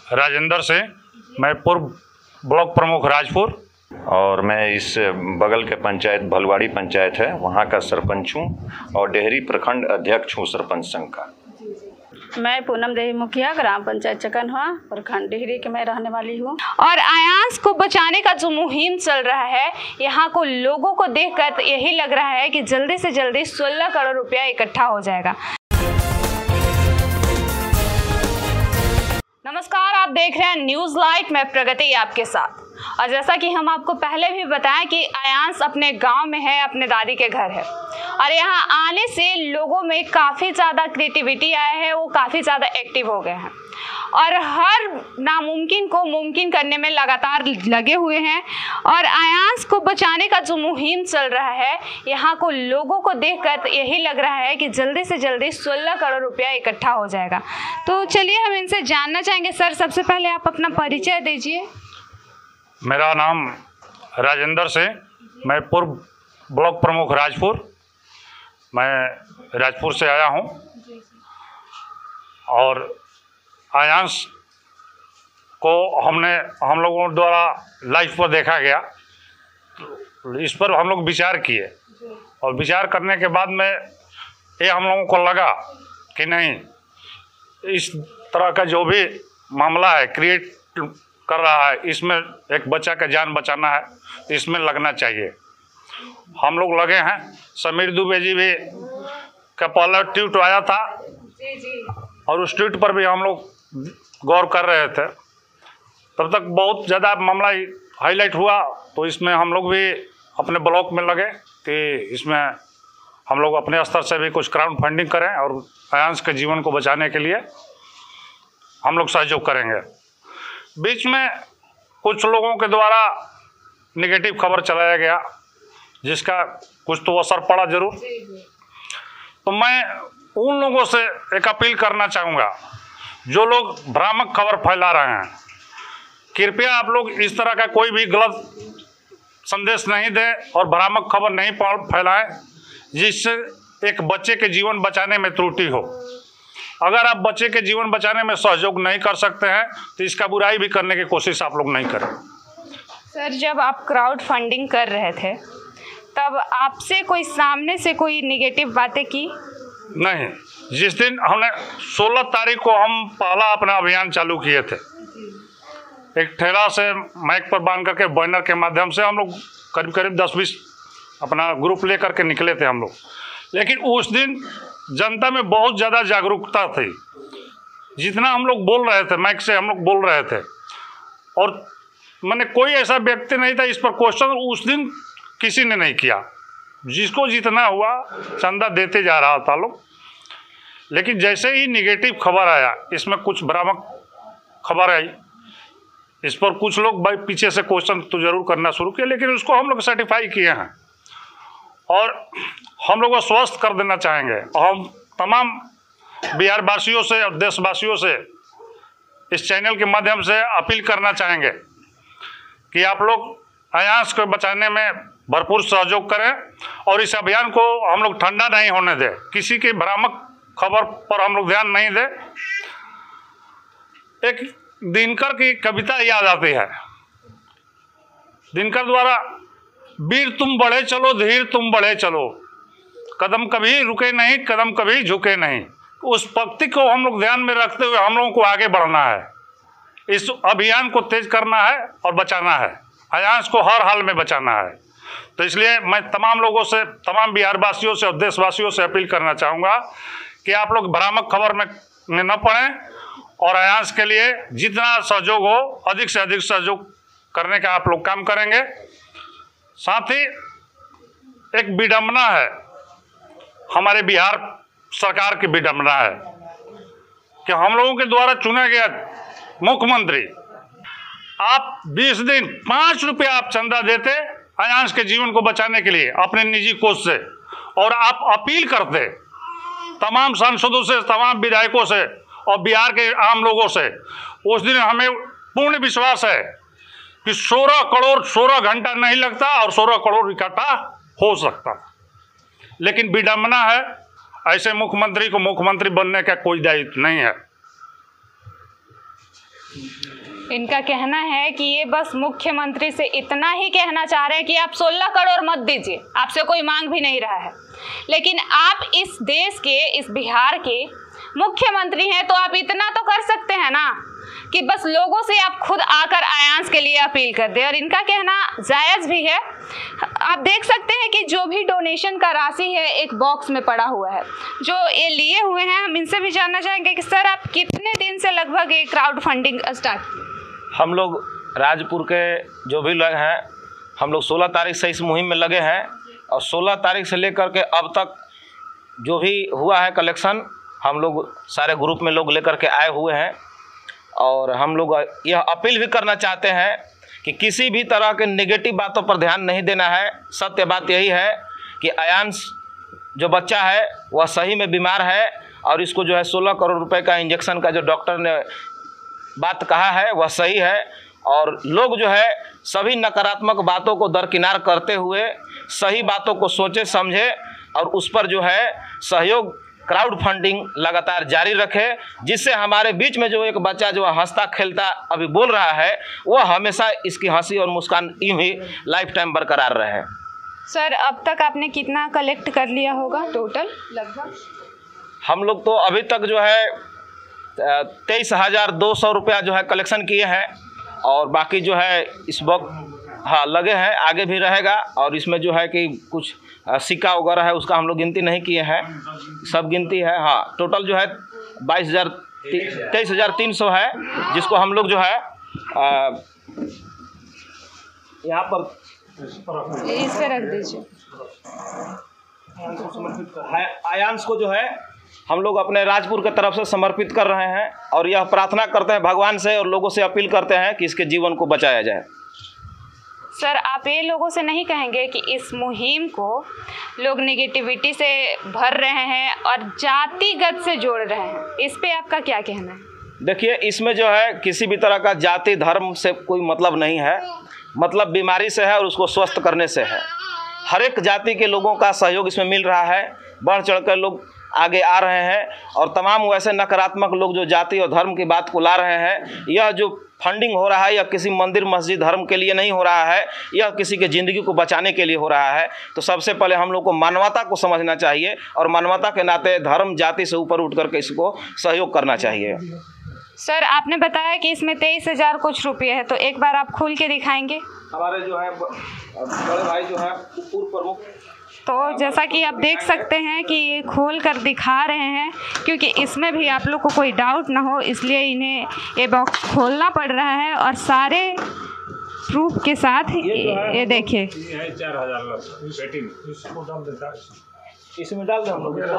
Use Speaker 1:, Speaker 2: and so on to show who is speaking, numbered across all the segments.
Speaker 1: राजेंद्र से, मैं पूर्व ब्लॉक प्रमुख राजपुर
Speaker 2: और मैं इस बगल के पंचायत भलवाड़ी पंचायत है वहाँ का सरपंच हूँ और डेहरी प्रखंड अध्यक्ष हूँ सरपंच संघ का।
Speaker 3: मैं पूनम देवी मुखिया, ग्राम पंचायत चकनवा, प्रखंड डेहरी के मैं रहने वाली हूँ। और आयांस को बचाने का जो मुहिम चल रहा है, यहाँ को लोगों को देखकर यही लग रहा है कि जल्दी से जल्दी 16 करोड़ रुपया इकट्ठा हो जाएगा। नमस्कार, आप देख रहे हैं न्यूज लाइट, मैं प्रगति आपके साथ। और जैसा कि हम आपको पहले भी बताएं कि आयांस अपने गांव में है, अपने दादी के घर है और यहाँ आने से लोगों में काफ़ी ज़्यादा क्रिएटिविटी आया है, वो काफ़ी ज़्यादा एक्टिव हो गए हैं और हर नामुमकिन को मुमकिन करने में लगातार लगे हुए हैं। और आयांस को बचाने का जो मुहिम चल रहा है, यहाँ को लोगों को देखकर यही लग रहा है कि जल्दी से जल्दी 16 करोड़ रुपया इकट्ठा हो जाएगा। तो चलिए हम इनसे जानना चाहेंगे। सर, सबसे पहले आप अपना परिचय दीजिए।
Speaker 1: मेरा नाम राजेंद्र से, मैं पूर्व ब्लॉक प्रमुख राजपुर, मैं राजपुर से आया हूँ और आयांस को हम लोगों द्वारा लाइव पर देखा गया, तो इस पर हम लोग विचार किए और विचार करने के बाद में ये हम लोगों को लगा कि नहीं, इस तरह का जो भी मामला है क्रिएट कर रहा है, इसमें एक बच्चा का जान बचाना है, इसमें लगना चाहिए। हम लोग लगे हैं। समीर दुबे जी भी का पहला ट्वीट आया था और उस ट्वीट पर भी हम लोग गौर कर रहे थे। तब तक बहुत ज़्यादा मामला हाईलाइट हुआ, तो इसमें हम लोग भी अपने ब्लॉक में लगे कि इसमें हम लोग अपने स्तर से भी कुछ क्राउड फंडिंग करें और आयांस के जीवन को बचाने के लिए हम लोग सहयोग करेंगे। बीच में कुछ लोगों के द्वारा नेगेटिव खबर चलाया गया, जिसका कुछ तो असर पड़ा जरूर। तो मैं उन लोगों से एक अपील करना चाहूँगा जो लोग भ्रामक खबर फैला रहे हैं, कृपया आप लोग इस तरह का कोई भी गलत संदेश नहीं दें और भ्रामक खबर नहीं फैलाएं जिससे एक बच्चे के जीवन बचाने में त्रुटि हो। अगर आप बच्चे के जीवन बचाने में सहयोग नहीं कर सकते हैं तो इसका बुराई भी करने की कोशिश आप लोग नहीं करें।
Speaker 3: सर, जब आप क्राउड फंडिंग कर रहे थे तब आपसे कोई सामने से कोई निगेटिव बातें की?
Speaker 1: नहीं। जिस दिन हमने 16 तारीख को हम पहला अपना अभियान चालू किए थे, एक ठेला से माइक पर बांध करके बैनर के माध्यम से हम लोग करीब 10-20 अपना ग्रुप लेकर के निकले थे हम लोग। लेकिन उस दिन जनता में बहुत ज़्यादा जागरूकता थी। जितना हम लोग बोल रहे थे, माइक से हम लोग बोल रहे थे और मैंने कोई ऐसा व्यक्ति नहीं था इस पर क्वेश्चन उस दिन किसी ने नहीं किया। जिसको जितना हुआ चंदा देते जा रहा था लोग। लेकिन जैसे ही निगेटिव खबर आया, इसमें कुछ भ्रामक खबर आई, इस पर कुछ लोग भाई पीछे से क्वेश्चन तो ज़रूर करना शुरू किए, लेकिन उसको हम लोग सर्टिफाई किए हैं और हम लोग को स्वस्थ कर देना चाहेंगे। और हम तमाम बिहार वासियों से और देशवासियों से इस चैनल के माध्यम से अपील करना चाहेंगे कि आप लोग आयांस को बचाने में भरपूर सहयोग करें और इस अभियान को हम लोग ठंडा नहीं होने दें। किसी की भ्रामक खबर पर हम लोग ध्यान नहीं दें। एक दिनकर की कविता याद आती है। दिनकर द्वारा, वीर तुम बढ़े चलो, धीर तुम बढ़े चलो, कदम कभी रुके नहीं, कदम कभी झुके नहीं। उस पंक्ति को हम लोग ध्यान में रखते हुए हम लोगों को आगे बढ़ना है। इस अभियान को तेज करना है और बचाना है। आयांस को हर हाल में बचाना है। तो इसलिए मैं तमाम लोगों से, तमाम बिहार वासियों से और देशवासियों से अपील करना चाहूँगा कि आप लोग भ्रामक खबर में न पड़ें और आयांस के लिए जितना सहयोग हो अधिक से अधिक सहयोग करने का आप लोग काम करेंगे। साथ ही एक विडंबना है, हमारे बिहार सरकार की विडंबना है कि हम लोगों के द्वारा चुना गया मुख्यमंत्री, आप 20 दिन 5 रुपया आप चंदा देते आयांस के जीवन को बचाने के लिए अपने निजी कोष से, और आप अपील करते तमाम सांसदों से, तमाम विधायकों से और बिहार के आम लोगों से। उस दिन हमें पूर्ण विश्वास है कि 16 करोड़ 16 घंटा नहीं लगता और 16 करोड़ इकट्ठा हो सकता। लेकिन विडंबना है, ऐसे मुख्यमंत्री को मुख्यमंत्री बनने का कोई दायित्व नहीं है।
Speaker 3: इनका कहना है कि ये बस मुख्यमंत्री से इतना ही कहना चाह रहे हैं कि आप 16 करोड़ मत दीजिए, आपसे कोई मांग भी नहीं रहा है। लेकिन आप इस देश के, इस बिहार के मुख्यमंत्री हैं, तो आप इतना तो कर सकते हैं ना कि बस लोगों से आप खुद आकर आयांस के लिए अपील कर दें। और इनका कहना जायज़ भी है। आप देख सकते हैं कि जो भी डोनेशन का राशि है एक बॉक्स में पड़ा हुआ है जो ये लिए हुए हैं। हम इनसे भी जानना चाहेंगे कि सर आप कितने दिन से लगभग ये क्राउड फंडिंग स्टार्ट किए?
Speaker 4: हम लोग राजपुर के जो भी लोग हैं, हम लोग 16 तारीख से इस मुहिम में लगे हैं और 16 तारीख से लेकर के अब तक जो भी हुआ है कलेक्शन, हम लोग सारे ग्रुप में लोग लेकर के आए हुए हैं। और हम लोग यह अपील भी करना चाहते हैं कि किसी भी तरह के नेगेटिव बातों पर ध्यान नहीं देना है। सत्य बात यही है कि आयांस जो बच्चा है वह सही में बीमार है और इसको जो है 16 करोड़ रुपए का इंजेक्शन का जो डॉक्टर ने बात कहा है वह सही है। और लोग जो है सभी नकारात्मक बातों को दरकिनार करते हुए सही बातों को सोचे समझे और उस पर जो है सहयोग क्राउड फंडिंग लगातार जारी रखे, जिससे हमारे बीच में जो एक बच्चा जो हंसता खेलता अभी बोल रहा है वह हमेशा इसकी हंसी और मुस्कान यूं ही लाइफ टाइम बरकरार रहे।
Speaker 3: सर अब तक आपने कितना कलेक्ट कर लिया होगा टोटल लगभग?
Speaker 4: हम लोग तो अभी तक जो है 23,200 रुपया जो है कलेक्शन किए हैं और बाकी जो है इस वक्त हाँ लगे हैं, आगे भी रहेगा। और इसमें जो है कि कुछ सिक्का वगैरह है उसका हम लोग गिनती नहीं किए हैं, सब गिनती है। हाँ टोटल जो है 23,300 है, जिसको हम लोग जो है यहाँ पर
Speaker 3: इस पे रख दीजिए।
Speaker 4: आयांस को जो है हम लोग अपने राजपुर की तरफ से समर्पित कर रहे हैं और यह प्रार्थना करते हैं भगवान से और लोगों से अपील करते हैं कि इसके जीवन को बचाया जाए।
Speaker 3: सर आप ये लोगों से नहीं कहेंगे कि इस मुहिम को लोग नेगेटिविटी से भर रहे हैं और जातिगत से जोड़ रहे हैं, इस पे आपका क्या कहना है?
Speaker 4: देखिए इसमें जो है किसी भी तरह का जाति धर्म से कोई मतलब नहीं है, मतलब बीमारी से है और उसको स्वस्थ करने से है। हर एक जाति के लोगों का सहयोग इसमें मिल रहा है, बढ़ चढ़कर लोग आगे आ रहे हैं और तमाम वैसे नकारात्मक लोग जो जाति और धर्म की बात को ला रहे हैं, यह जो फंडिंग हो रहा है यह किसी मंदिर मस्जिद धर्म के लिए नहीं हो रहा है, यह किसी के ज़िंदगी को बचाने के लिए हो रहा है। तो सबसे पहले हम लोग को मानवता को समझना चाहिए और मानवता के नाते धर्म जाति से ऊपर उठ करके इसको सहयोग करना चाहिए।
Speaker 3: सर आपने बताया कि इसमें 23,000 कुछ रुपये है, तो एक बार आप खोल के दिखाएंगे?
Speaker 4: हमारे जो है बड़े भाई जो है पूर्व प्रमुख,
Speaker 3: तो जैसा कि आप देख सकते हैं कि ये खोल कर दिखा रहे हैं, क्योंकि इसमें भी आप लोग को कोई डाउट ना हो इसलिए इन्हें ये बॉक्स खोलना पड़ रहा है और सारे प्रूफ के साथ ये देखिए।
Speaker 1: 4,000
Speaker 4: इसमें डाल दें हम लोग।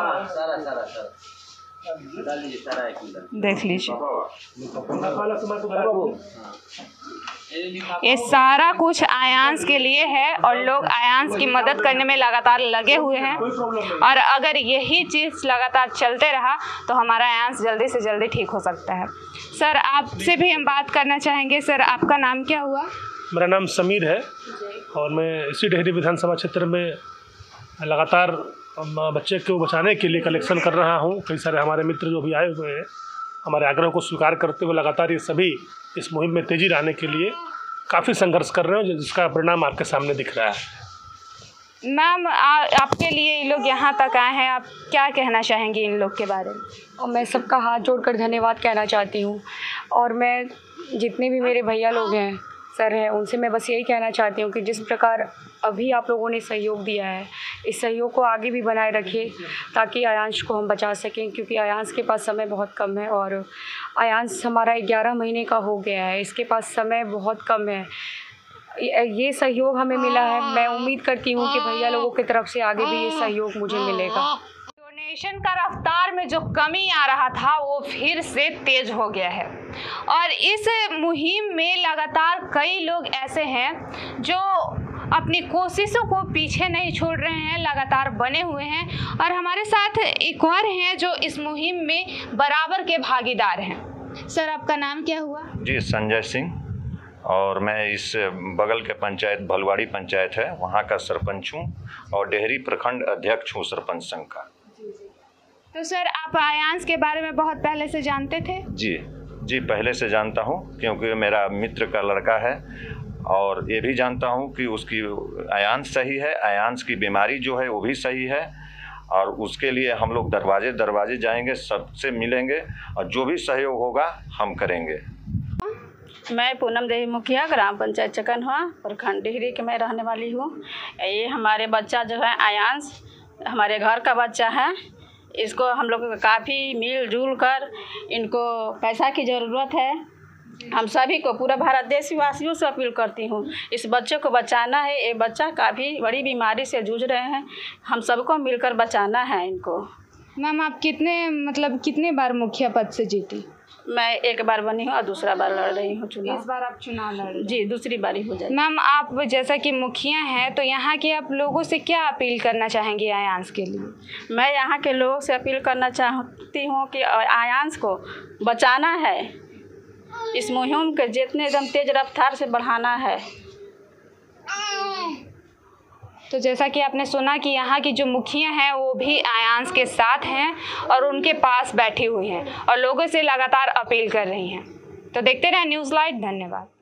Speaker 3: देख लीजिए ये सारा कुछ आयांस के लिए है और लोग आयांस की मदद करने में लगातार लगे हुए हैं। और अगर यही चीज़ लगातार चलते रहा तो हमारा आयांस जल्दी से जल्दी ठीक हो सकता है। सर आपसे भी हम बात करना चाहेंगे। सर आपका नाम क्या हुआ?
Speaker 5: मेरा नाम समीर है और मैं इसी डेहरी विधानसभा क्षेत्र में लगातार बच्चे को बचाने के लिए कलेक्शन कर रहा हूं। कई सारे हमारे मित्र जो भी आए हुए हैं हमारे आग्रह को स्वीकार करते हुए लगातार ये सभी इस मुहिम में तेज़ी लाने के लिए काफ़ी संघर्ष कर रहे हैं, जिसका परिणाम आपके सामने दिख रहा है।
Speaker 3: मैम आपके लिए ये लोग यहाँ तक आए हैं, आप क्या कहना चाहेंगी इन लोग के बारे में?
Speaker 6: और मैं सबका हाथ जोड़कर धन्यवाद कहना चाहती हूँ। और मैं जितने भी मेरे भैया लोग हैं, सर हैं, उनसे मैं बस यही कहना चाहती हूँ कि जिस प्रकार अभी आप लोगों ने सहयोग दिया है, इस सहयोग को आगे भी बनाए रखिए ताकि आयांश को हम बचा सकें, क्योंकि आयांश के पास समय बहुत कम है और आयांश हमारा 11 महीने का हो गया है, इसके पास समय बहुत कम है। ये सहयोग हमें मिला है, मैं उम्मीद करती हूँ कि भैया लोगों की तरफ से आगे भी ये सहयोग मुझे मिलेगा।
Speaker 3: डोनेशन का रफ्तार में जो कमी आ रहा था वो फिर से तेज हो गया है और इस मुहिम में लगातार कई लोग ऐसे हैं जो अपनी कोशिशों को पीछे नहीं छोड़ रहे हैं, लगातार बने हुए हैं। और हमारे साथ एक और हैं जो इस मुहिम में बराबर के भागीदार हैं। सर आपका नाम क्या हुआ?
Speaker 2: जी संजय सिंह, और मैं इस बगल के पंचायत भलवाड़ी पंचायत है वहाँ का सरपंच हूँ और डेहरी प्रखंड अध्यक्ष हूँ सरपंच संघ का।
Speaker 3: तो सर आप आयांस के बारे में बहुत पहले से जानते थे?
Speaker 2: जी जी पहले से जानता हूँ, क्योंकि मेरा मित्र का लड़का है, और ये भी जानता हूँ कि उसकी आयांश सही है, आयांश की बीमारी जो है वो भी सही है, और उसके लिए हम लोग दरवाजे दरवाजे जाएंगे, सबसे मिलेंगे, और जो भी सहयोग होगा हम करेंगे।
Speaker 7: मैं पूनम देवी मुखिया, ग्राम पंचायत चकनवा, प्रखंड डिहरी की मैं रहने वाली हूँ। ये हमारे बच्चा जो है आयांश, हमारे घर का बच्चा है। इसको हम लोग काफ़ी मिलजुल कर, इनको पैसा की ज़रूरत है। हम सभी को, पूरा भारत देशवासियों से अपील करती हूँ, इस बच्चे को बचाना है। ये बच्चा काफ़ी बड़ी बीमारी से जूझ रहे हैं, हम सबको मिलकर बचाना है इनको।
Speaker 3: मैम आप कितने बार मुखिया पद से जीती?
Speaker 7: मैं एक बार बनी हूँ और दूसरा बार लड़ रही हूँ चुनाव।
Speaker 3: इस बार आप चुनाव लड़ रही?
Speaker 7: जी, दूसरी बारी हो जाएगी।
Speaker 3: मैम आप जैसा कि मुखिया हैं, तो यहाँ के आप लोगों से क्या अपील करना चाहेंगी आयांश के लिए?
Speaker 7: मैं यहाँ के लोगों से अपील करना चाहती हूँ कि आयांश को बचाना है, इस मुहिम के जितने एकदम तेज रफ्तार से बढ़ाना है।
Speaker 3: तो जैसा कि आपने सुना कि यहाँ की जो मुखिया हैं वो भी आयांश के साथ हैं और उनके पास बैठी हुई हैं और लोगों से लगातार अपील कर रही हैं। तो देखते रहें न्यूज़ लाइट। धन्यवाद।